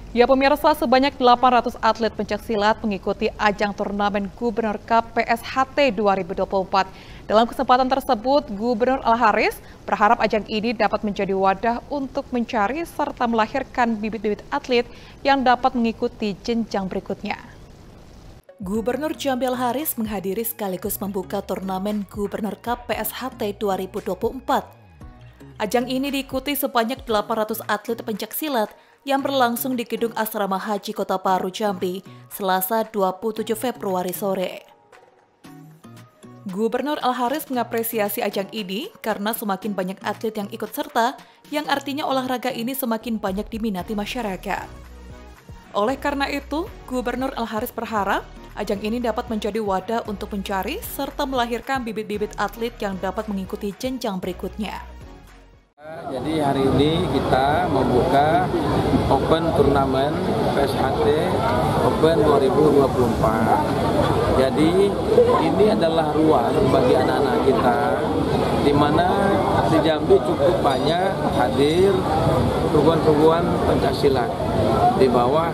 Ya pemirsa, sebanyak 800 atlet pencaksilat mengikuti ajang turnamen Gubernur Cup PSHT 2024. Dalam kesempatan tersebut, Gubernur Al-Haris berharap ajang ini dapat menjadi wadah untuk mencari serta melahirkan bibit-bibit atlet yang dapat mengikuti jenjang berikutnya. Gubernur Jambi Al-Haris menghadiri sekaligus membuka turnamen Gubernur Cup PSHT 2024. Ajang ini diikuti sebanyak 800 atlet pencaksilat yang berlangsung di Gedung Asrama Haji Kota Baru Jambi, Selasa 27 Februari sore. Gubernur Al-Haris mengapresiasi ajang ini karena semakin banyak atlet yang ikut serta, yang artinya olahraga ini semakin banyak diminati masyarakat. Oleh karena itu, Gubernur Al-Haris berharap ajang ini dapat menjadi wadah untuk mencari serta melahirkan bibit-bibit atlet yang dapat mengikuti jenjang berikutnya. Jadi hari ini kita membuka Open Turnamen PSHT Open 2024. Jadi ini adalah ruang bagi anak-anak kita, di mana di Jambi cukup banyak hadir perguruan-perguruan pencaksilat di bawah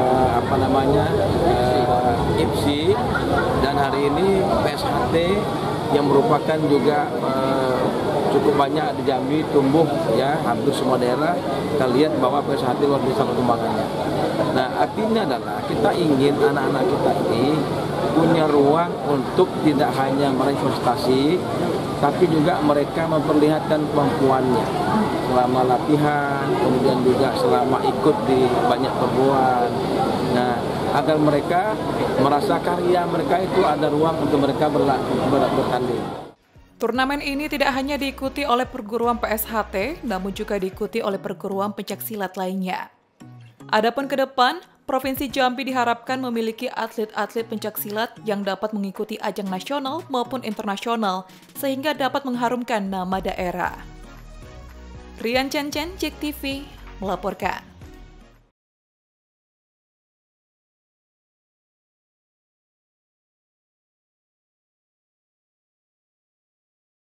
IPSI, dan hari ini PSHT yang merupakan juga cukup banyak di Jambi tumbuh ya, hampir semua daerah kita lihat bahwa PSHT luar biasa perkembangannya. Nah, artinya adalah kita ingin anak-anak kita ini punya ruang untuk tidak hanya meraih prestasi, tapi juga mereka memperlihatkan kemampuannya selama latihan, kemudian juga selama ikut di banyak perguruan. Nah, agar mereka merasa karya mereka itu ada ruang untuk mereka bertanding. Turnamen ini tidak hanya diikuti oleh perguruan PSHT, namun juga diikuti oleh perguruan pencaksilat lainnya. Adapun ke depan, Provinsi Jambi diharapkan memiliki atlet-atlet pencaksilat yang dapat mengikuti ajang nasional maupun internasional, sehingga dapat mengharumkan nama daerah. Rian Chen, JEK TV, melaporkan.